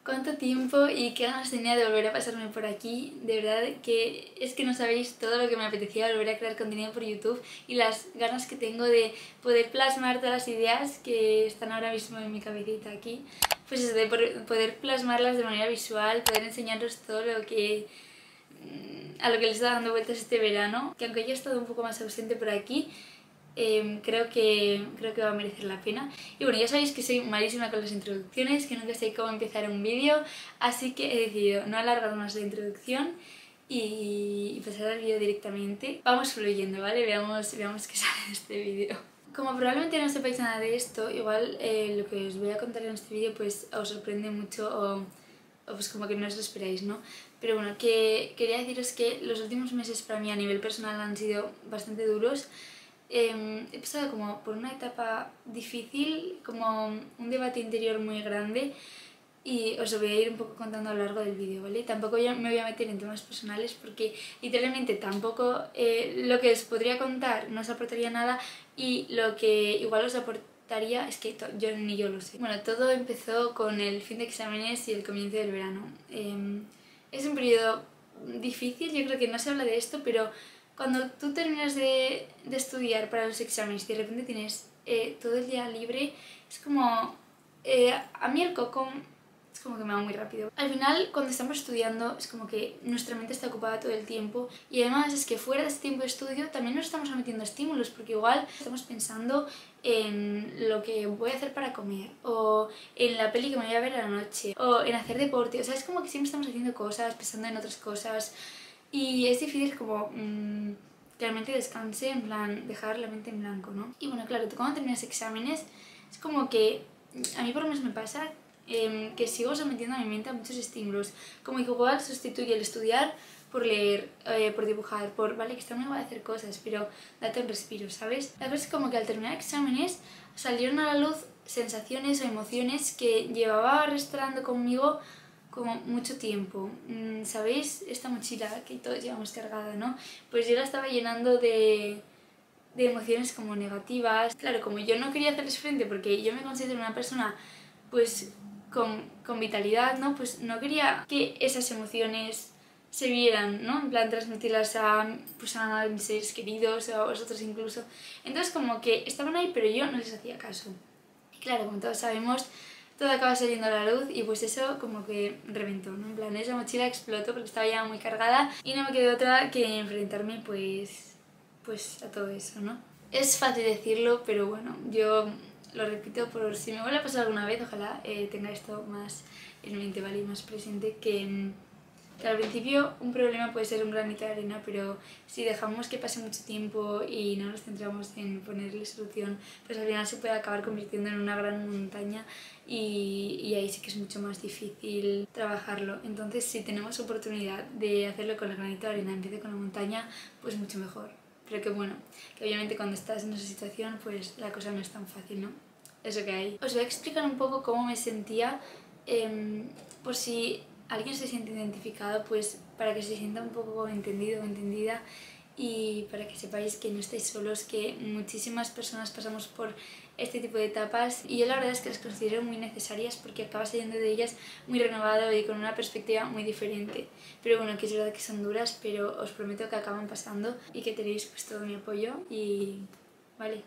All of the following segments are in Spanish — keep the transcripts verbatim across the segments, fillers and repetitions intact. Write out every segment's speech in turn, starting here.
cuánto tiempo y qué ganas tenía de volver a pasarme por aquí. De verdad que es que no sabéis todo lo que me apetecía volver a crear contenido por YouTube y las ganas que tengo de poder plasmar todas las ideas que están ahora mismo en mi cabecita aquí. Pues eso, de poder plasmarlas de manera visual, poder enseñaros todo lo que a lo que les está dando vueltas este verano, que aunque yo he estado un poco más ausente por aquí, eh, creo, que, creo que va a merecer la pena. Y bueno, ya sabéis que soy malísima con las introducciones, que nunca sé cómo empezar un vídeo, así que he decidido no alargar más la introducción y, y pasar al vídeo directamente. Vamos fluyendo, ¿vale? Veamos, veamos qué sale de este vídeo. Como probablemente no sepáis nada de esto, igual eh, lo que os voy a contar en este vídeo pues os sorprende mucho o, o pues como que no os lo esperáis, ¿no? Pero bueno, que quería deciros que los últimos meses para mí a nivel personal han sido bastante duros. Eh, he pasado como por una etapa difícil, como un debate interior muy grande y os lo voy a ir un poco contando a lo largo del vídeo, ¿vale? Tampoco yo me voy a meter en temas personales porque literalmente tampoco eh, lo que os podría contar no os aportaría nada y lo que igual os aportaría es que yo ni yo lo sé. Bueno, todo empezó con el fin de exámenes y el comienzo del verano. Eh, es un periodo difícil, yo creo que no se habla de esto, pero cuando tú terminas de, de estudiar para los exámenes y de repente tienes eh, todo el día libre, es como... Eh, a mí el coco es como que me va muy rápido. Al final, cuando estamos estudiando, es como que nuestra mente está ocupada todo el tiempo y además es que fuera de este tiempo de estudio también nos estamos sometiendo a estímulos porque igual estamos pensando en lo que voy a hacer para comer o en la peli que me voy a ver a la noche o en hacer deporte. O sea, es como que siempre estamos haciendo cosas, pensando en otras cosas y es difícil como mmm, que la mente descanse, en plan, dejar la mente en blanco, ¿no? Y bueno, claro, tú cuando terminas exámenes es como que a mí por lo menos me pasa eh, que sigo sometiendo a mi mente a muchos estímulos, como que igual sustituye el estudiar por leer, eh, por dibujar, por, vale, que está muy guay hacer cosas, pero date un respiro, ¿sabes? La verdad es como que al terminar exámenes salieron a la luz sensaciones o emociones que llevaba arrastrando conmigo como mucho tiempo. ¿Sabéis? Esta mochila que todos llevamos cargada, ¿no? Pues yo la estaba llenando de... de emociones como negativas. Claro, como yo no quería hacerles frente porque yo me considero una persona pues con, con vitalidad, ¿no? Pues no quería que esas emociones se vieran, ¿no? En plan transmitirlas a, pues a mis seres queridos o a vosotros incluso. Entonces como que estaban ahí pero yo no les hacía caso. Y claro, como todos sabemos, todo acaba saliendo a la luz y pues eso como que reventó, ¿no? En plan, esa mochila explotó porque estaba ya muy cargada y no me quedó otra que enfrentarme pues... pues a todo eso, ¿no? Es fácil decirlo, pero bueno, yo lo repito por si me vuelve a pasar alguna vez, ojalá eh, tenga esto más en mente, ¿vale? Y más presente, que, que al principio un problema puede ser un granito de arena, pero si dejamos que pase mucho tiempo y no nos centramos en ponerle solución, pues al final se puede acabar convirtiendo en una gran montaña y, y ahí sí que es mucho más difícil trabajarlo. Entonces, si tenemos oportunidad de hacerlo con el granito de arena en vez de con la montaña, pues mucho mejor. Pero que bueno, que obviamente cuando estás en esa situación pues la cosa no es tan fácil, ¿no? Eso que hay. Os voy a explicar un poco cómo me sentía, eh, por si alguien se siente identificado, pues para que se sienta un poco entendido o entendida y para que sepáis que no estáis solos, que muchísimas personas pasamos por este tipo de etapas y yo la verdad es que las considero muy necesarias porque acabas saliendo de ellas muy renovado y con una perspectiva muy diferente. Pero bueno, que es verdad que son duras, pero os prometo que acaban pasando y que tenéis pues todo mi apoyo y... vale.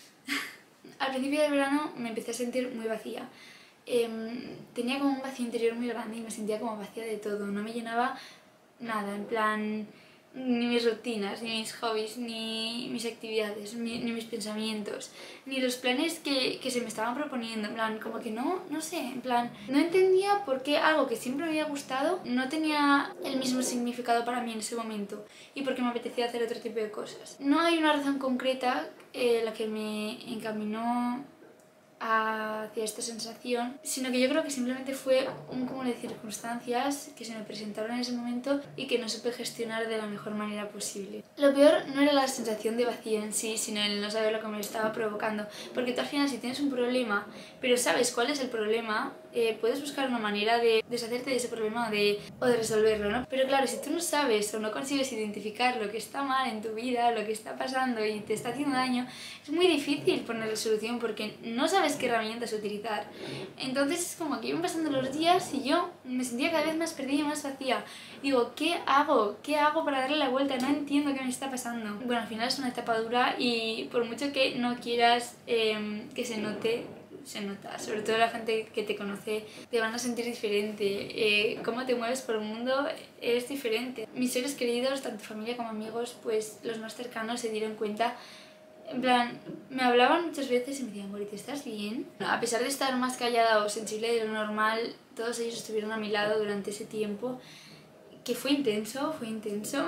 Al principio del verano me empecé a sentir muy vacía. Eh, tenía como un vacío interior muy grande y me sentía como vacía de todo, no me llenaba nada, en plan... ni mis rutinas, ni mis hobbies, ni mis actividades, ni, ni mis pensamientos, ni los planes que, que se me estaban proponiendo, en plan, como que no, no sé, en plan, no entendía por qué algo que siempre me había gustado no tenía el mismo significado para mí en ese momento y por qué me apetecía hacer otro tipo de cosas. No hay una razón concreta eh, la que me encaminó hacia esta sensación, sino que yo creo que simplemente fue un cúmulo de circunstancias que se me presentaron en ese momento y que no supe gestionar de la mejor manera posible. Lo peor no era la sensación de vacío en sí, sino el no saber lo que me estaba provocando, porque tú al final si tienes un problema, pero sabes cuál es el problema, eh, puedes buscar una manera de deshacerte de ese problema o de, o de resolverlo, ¿no? Pero claro, si tú no sabes o no consigues identificar lo que está mal en tu vida, lo que está pasando y te está haciendo daño, es muy difícil ponerle solución porque no sabes qué herramientas utilizar. Entonces es como que iban pasando los días y yo me sentía cada vez más perdida y más vacía. Digo, ¿qué hago? ¿Qué hago para darle la vuelta? No entiendo qué me está pasando. Bueno, al final es una etapa dura y por mucho que no quieras eh, que se note, se nota. Sobre todo la gente que te conoce te van a sentir diferente. Eh, cómo te mueves por el mundo es diferente. Mis seres queridos, tanto familia como amigos, pues los más cercanos se dieron cuenta. En plan, me hablaban muchas veces y me decían, Goriti, ¿estás bien? A pesar de estar más callada o sensible de lo normal, todos ellos estuvieron a mi lado durante ese tiempo, que fue intenso, fue intenso.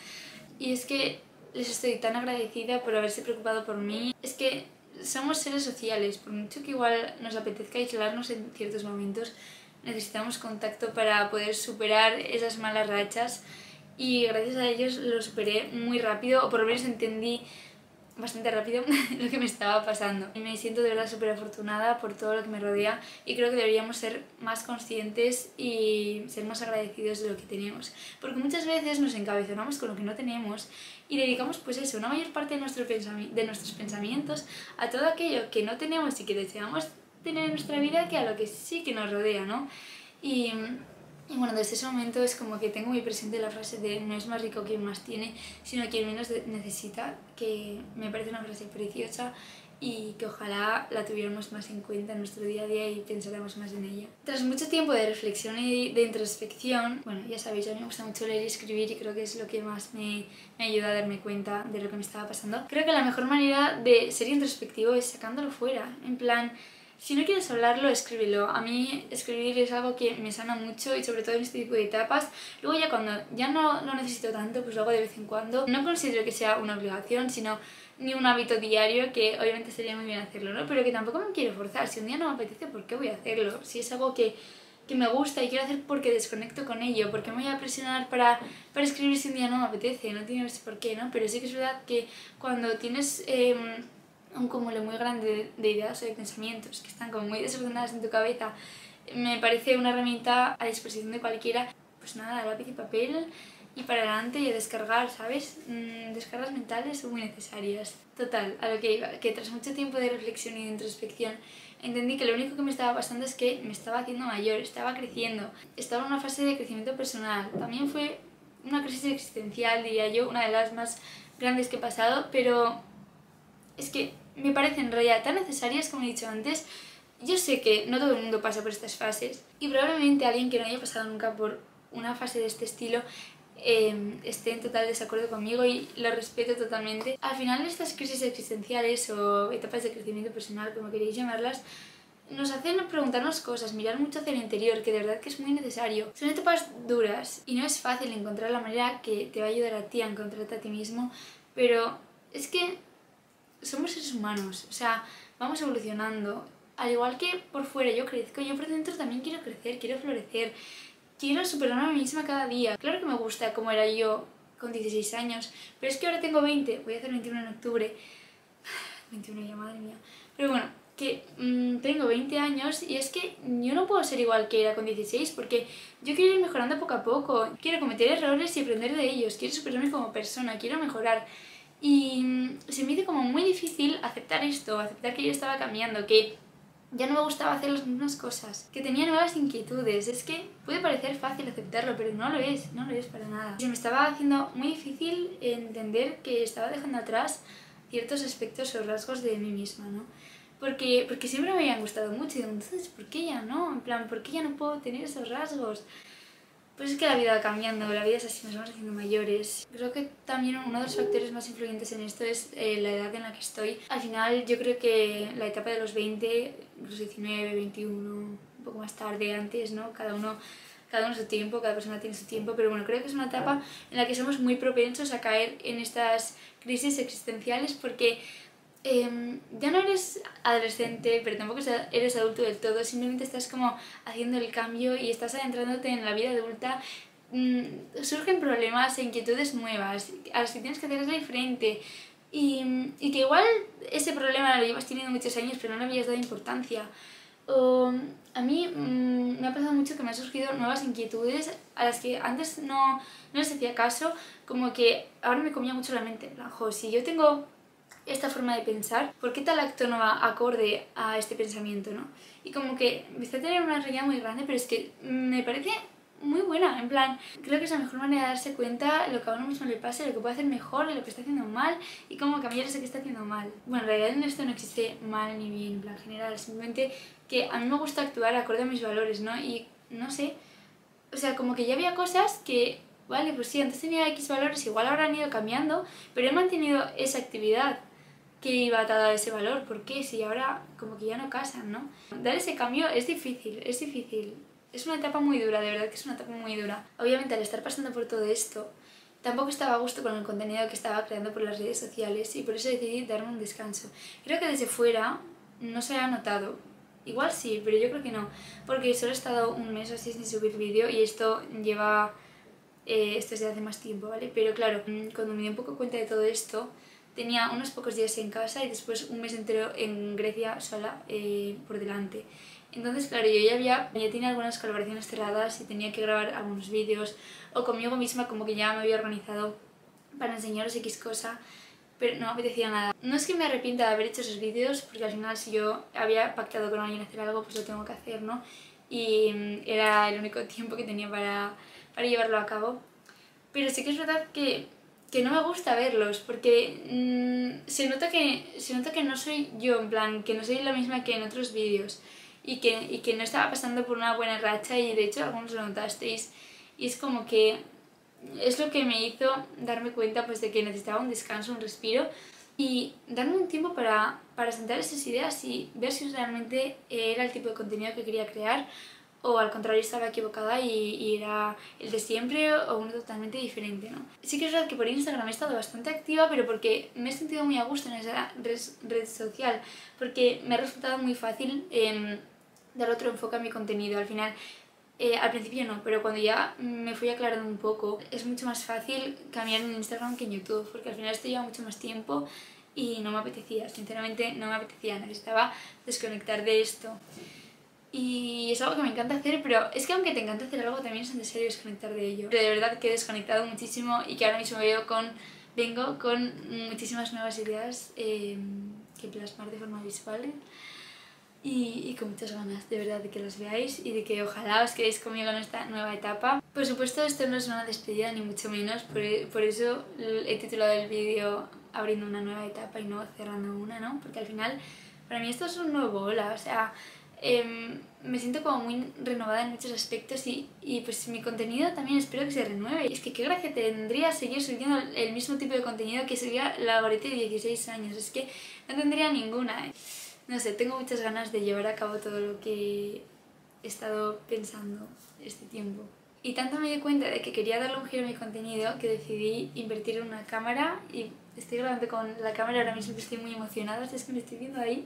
Y es que les estoy tan agradecida por haberse preocupado por mí. Es que somos seres sociales, por mucho que igual nos apetezca aislarnos en ciertos momentos, necesitamos contacto para poder superar esas malas rachas y gracias a ellos lo superé muy rápido, o por lo menos entendí bastante rápido lo que me estaba pasando. Y me siento de verdad súper afortunada por todo lo que me rodea y creo que deberíamos ser más conscientes y ser más agradecidos de lo que tenemos. Porque muchas veces nos encabezonamos con lo que no tenemos y dedicamos pues eso, una mayor parte de, nuestro pensami- de nuestros pensamientos a todo aquello que no tenemos y que deseamos tener en nuestra vida que a lo que sí que nos rodea, ¿no? Y... Y bueno, desde ese momento es como que tengo muy presente la frase de no es más rico quien más tiene, sino quien menos necesita, que me parece una frase preciosa y que ojalá la tuviéramos más en cuenta en nuestro día a día y pensáramos más en ella. Tras mucho tiempo de reflexión y de introspección, bueno, ya sabéis, a mí me gusta mucho leer y escribir y creo que es lo que más me, me ayuda a darme cuenta de lo que me estaba pasando. Creo que la mejor manera de ser introspectivo es sacándolo fuera, en plan... Si no quieres hablarlo, escríbelo. A mí escribir es algo que me sana mucho y sobre todo en este tipo de etapas. Luego ya cuando ya no lo necesito tanto, pues lo hago de vez en cuando. No considero que sea una obligación, sino ni un hábito diario, que obviamente sería muy bien hacerlo, ¿no? Pero que tampoco me quiero forzar. Si un día no me apetece, ¿por qué voy a hacerlo? Si es algo que, que me gusta y quiero hacer porque desconecto con ello, porque me voy a presionar para, para escribir si un día no me apetece, no tiene por qué, ¿no? Pero sí que es verdad que cuando tienes... Eh, un cúmulo muy grande de ideas o de pensamientos que están como muy desordenadas en tu cabeza, me parece una herramienta a disposición de cualquiera. Pues nada, lápiz y papel y para adelante y a descargar, ¿sabes? Mm, descargas mentales son muy necesarias. Total, a lo que iba, que tras mucho tiempo de reflexión y de introspección entendí que lo único que me estaba pasando es que me estaba haciendo mayor, estaba creciendo, estaba en una fase de crecimiento personal. También fue una crisis existencial, diría yo, una de las más grandes que he pasado, pero es que me parecen en realidad tan necesarias como he dicho antes. Yo sé que no todo el mundo pasa por estas fases y probablemente alguien que no haya pasado nunca por una fase de este estilo eh, esté en total desacuerdo conmigo y lo respeto totalmente. Al final estas crisis existenciales o etapas de crecimiento personal, como queréis llamarlas, nos hacen preguntarnos cosas, mirar mucho hacia el interior, que de verdad que es muy necesario. Son etapas duras y no es fácil encontrar la manera que te va a ayudar a ti a encontrarte a ti mismo, pero es que somos seres humanos, o sea, vamos evolucionando. Al igual que por fuera yo crezco, yo por dentro también quiero crecer, quiero florecer, quiero superarme a mí misma cada día. Claro que me gusta como era yo con dieciséis años, pero es que ahora tengo veinte, voy a hacer veintiuno en octubre. veintiuno ya, madre mía. Pero bueno, que mmm, tengo veinte años y es que yo no puedo ser igual que era con dieciséis porque yo quiero ir mejorando poco a poco, quiero cometer errores y aprender de ellos, quiero superarme como persona, quiero mejorar. Y se me hizo como muy difícil aceptar esto, aceptar que yo estaba cambiando, que ya no me gustaba hacer las mismas cosas, que tenía nuevas inquietudes. Es que puede parecer fácil aceptarlo, pero no lo es, no lo es para nada. Se me estaba haciendo muy difícil entender que estaba dejando atrás ciertos aspectos o rasgos de mí misma, ¿no? Porque, porque siempre me habían gustado mucho y digo, entonces, ¿por qué ya no? En plan, ¿por qué ya no puedo tener esos rasgos? Pues es que la vida va cambiando, la vida es así, nos vamos haciendo mayores. Creo que también uno de los factores más influyentes en esto es eh, la edad en la que estoy. Al final yo creo que la etapa de los veinte, los diecinueve, veintiuno, un poco más tarde, antes, ¿no? Cada uno, cada uno su tiempo, cada persona tiene su tiempo, pero bueno, creo que es una etapa en la que somos muy propensos a caer en estas crisis existenciales porque Eh, ya no eres adolescente, pero tampoco eres adulto del todo, simplemente estás como haciendo el cambio y estás adentrándote en la vida adulta. Mm, surgen problemas e inquietudes nuevas a las que tienes que hacerle frente y, y que igual ese problema lo llevas teniendo muchos años pero no le habías dado importancia. O a mí mmm, me ha pasado mucho que me han surgido nuevas inquietudes a las que antes no, no les hacía caso, como que ahora me comía mucho la mente, en plan, jo, si yo tengo esta forma de pensar, ¿por qué tal acto no va acorde a este pensamiento, no? Y como que empecé a tener una realidad muy grande, pero es que me parece muy buena, en plan, creo que es la mejor manera de darse cuenta lo que a uno mismo le pasa, lo que puede hacer mejor, lo que está haciendo mal y cómo cambiar eso que está haciendo mal. Bueno, en realidad en esto no existe mal ni bien, en plan general, simplemente que a mí me gusta actuar acorde a mis valores, ¿no? Y no sé, o sea, como que ya había cosas que, vale, pues sí, antes tenía X valores, igual ahora han ido cambiando, pero he mantenido esa actividad que iba atada a ese valor. ¿Por qué? Si ahora como que ya no casan, ¿no? Dar ese cambio es difícil, es difícil. Es una etapa muy dura, de verdad que es una etapa muy dura. Obviamente al estar pasando por todo esto, tampoco estaba a gusto con el contenido que estaba creando por las redes sociales y por eso decidí darme un descanso. Creo que desde fuera no se ha notado. Igual sí, pero yo creo que no, porque solo he estado un mes o así sin subir vídeo y esto lleva... Eh, esto es de hace más tiempo, ¿vale? Pero claro, cuando me di un poco cuenta de todo esto, tenía unos pocos días en casa y después un mes entero en Grecia sola eh, por delante. Entonces, claro, yo ya, había, ya tenía algunas colaboraciones cerradas y tenía que grabar algunos vídeos, o conmigo misma como que ya me había organizado para enseñaros X cosa, pero no me apetecía nada. No es que me arrepienta de haber hecho esos vídeos, porque al final si yo había pactado con alguien hacer algo, pues lo tengo que hacer, ¿no? Y mm, era el único tiempo que tenía para, para llevarlo a cabo. Pero sí que es verdad que que no me gusta verlos, porque mmm, se, nota que, se nota que no soy yo, en plan, que no soy la misma que en otros vídeos y que, y que no estaba pasando por una buena racha y de hecho algunos lo notasteis y es como que es lo que me hizo darme cuenta pues de que necesitaba un descanso, un respiro y darme un tiempo para, para sentar esas ideas y ver si realmente era el tipo de contenido que quería crear o al contrario estaba equivocada y, y era el de siempre o uno totalmente diferente, ¿no? Sí que es verdad que por Instagram he estado bastante activa, pero porque me he sentido muy a gusto en esa red, red social, porque me ha resultado muy fácil eh, dar otro enfoque a mi contenido. Al final, eh, al principio no, pero cuando ya me fui aclarando un poco, es mucho más fácil cambiar en Instagram que en YouTube, porque al final esto lleva mucho más tiempo y no me apetecía, sinceramente no me apetecía, necesitaba desconectar de esto. Y es algo que me encanta hacer, pero es que aunque te encanta hacer algo, también es necesario desconectar de ello. De verdad que he desconectado muchísimo y que ahora mismo veo con, vengo con muchísimas nuevas ideas eh, que plasmar de forma visual y, y con muchas ganas, de verdad, de que las veáis y de que ojalá os quedéis conmigo en esta nueva etapa. Por supuesto, esto no es una despedida, ni mucho menos, por, por eso he titulado el vídeo abriendo una nueva etapa y no cerrando una, ¿no? Porque al final, para mí esto es un nuevo hola, o sea... Eh, me siento como muy renovada en muchos aspectos y, y pues mi contenido también espero que se renueve. Y es que qué gracia tendría seguir subiendo el mismo tipo de contenido que subía la Goretti de dieciséis años, es que no tendría ninguna. ¿eh? No sé, tengo muchas ganas de llevar a cabo todo lo que he estado pensando este tiempo. Y tanto me di cuenta de que quería darle un giro a mi contenido que decidí invertir en una cámara y estoy grabando con la cámara ahora mismo, estoy muy emocionada, es que me estoy viendo ahí.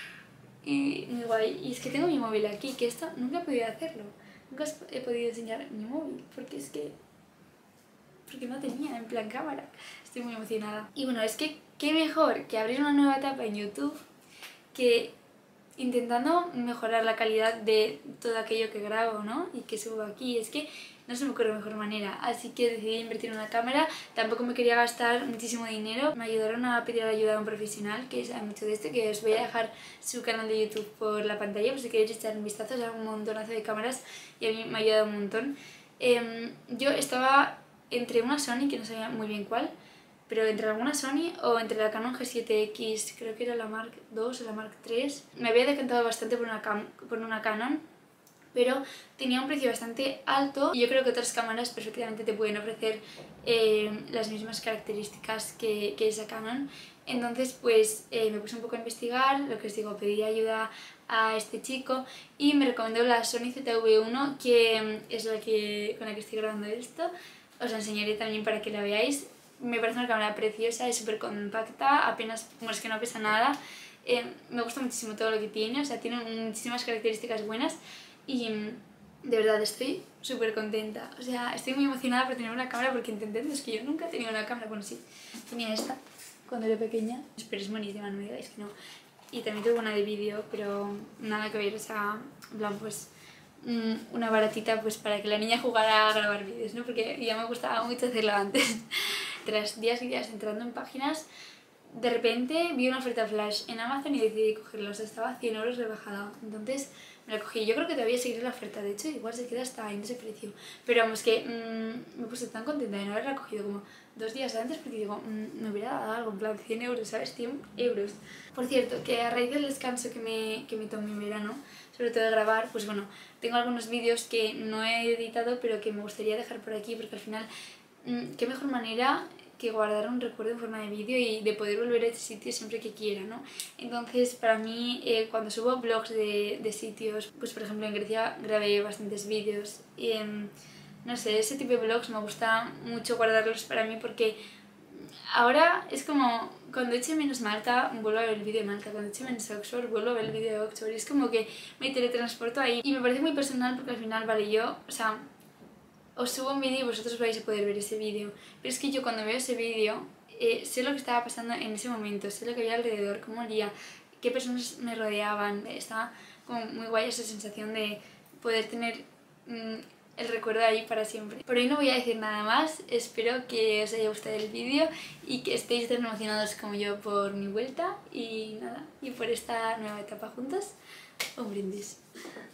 Y muy guay, y es que tengo mi móvil aquí, que esto nunca he podido hacerlo, nunca he podido enseñar mi móvil, porque es que, porque no tenía en plan cámara, estoy muy emocionada. Y bueno, es que qué mejor que abrir una nueva etapa en YouTube que intentando mejorar la calidad de todo aquello que grabo, ¿no? Y que subo aquí, es que no se me ocurre mejor manera, así que decidí invertir en una cámara, tampoco me quería gastar muchísimo dinero, me ayudaron a pedir ayuda a un profesional que sabe mucho de esto, que os voy a dejar su canal de YouTube por la pantalla, por si queréis echar un vistazo, es un montonazo de cámaras y a mí me ha ayudado un montón. Eh, yo estaba entre una Sony, que no sabía muy bien cuál, pero entre alguna Sony o entre la Canon G siete X, creo que era la Mark dos o la Mark tres, me había decantado bastante por una, cam por una Canon, pero tenía un precio bastante alto y yo creo que otras cámaras perfectamente te pueden ofrecer eh, las mismas características que, que esa Canon. Entonces pues eh, me puse un poco a investigar, lo que os digo, pedí ayuda a este chico y me recomendó la Sony Z V uno, que es la que, con la que estoy grabando esto. Os la enseñaré también para que la veáis. Me parece una cámara preciosa, es súper compacta, apenas, como es que no pesa nada. Eh, me gusta muchísimo todo lo que tiene, o sea, tiene muchísimas características buenas. Y de verdad estoy súper contenta, o sea, estoy muy emocionada por tener una cámara porque entended, es que yo nunca he tenido una cámara, bueno sí, tenía esta cuando era pequeña, pero es buenísima, no me digáis que no. y también tuve una de vídeo, pero nada que ver, o sea, en plan pues una baratita pues para que la niña jugara a grabar vídeos, ¿no? Porque ya me gustaba mucho hacerlo antes. Tras días y días entrando en páginas, de repente vi una oferta flash en Amazon y decidí cogerla, o sea, estaba cien euros rebajada, entonces me la cogí. Yo creo que todavía seguiré la oferta, de hecho igual se queda hasta en ese precio, pero vamos que mmm, me puse tan contenta de no haberla cogido como dos días antes porque digo, mmm, me hubiera dado algo, en plan cien euros, ¿sabes? cien euros. Por cierto, que a raíz del descanso que me, que me tomé en verano, sobre todo de grabar, pues bueno, tengo algunos vídeos que no he editado pero que me gustaría dejar por aquí porque al final, mmm, qué mejor manera que guardar un recuerdo en forma de vídeo y de poder volver a ese sitio siempre que quiera, ¿no? Entonces, para mí, eh, cuando subo vlogs de, de sitios, pues por ejemplo en Grecia grabé bastantes vídeos y, eh, no sé, ese tipo de vlogs me gusta mucho guardarlos para mí porque ahora es como cuando eche menos Malta vuelvo a ver el vídeo de Malta, cuando eche menos Oxford vuelvo a ver el vídeo de Oxford y es como que me teletransporto ahí y me parece muy personal porque al final, vale, yo, o sea, os subo un vídeo y vosotros vais a poder ver ese vídeo, pero es que yo cuando veo ese vídeo eh, sé lo que estaba pasando en ese momento, sé lo que había alrededor, cómo olía, qué personas me rodeaban, estaba como muy guay esa sensación de poder tener mmm, el recuerdo ahí para siempre. Por hoy no voy a decir nada más, espero que os haya gustado el vídeo y que estéis tan emocionados como yo por mi vuelta y nada, y por esta nueva etapa juntos. Un brindis.